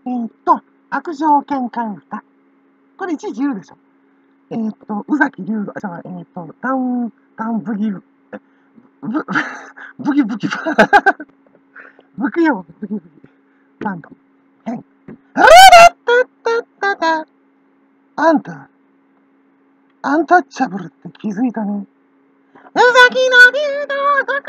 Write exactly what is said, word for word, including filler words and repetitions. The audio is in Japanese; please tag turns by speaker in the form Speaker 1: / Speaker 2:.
Speaker 1: えー、っと、悪情喧嘩歌。これいちいち言うでしょ。えー、っと、宇崎竜童、じゃあ、えー、っと、ダウン、ダウンブギブ、ブ、ブギブギ、ブキよ、ブギブギ、バンド。はい。あらったったったた。あんた、アンタッチャブルって気づいたね。宇崎の竜童、ど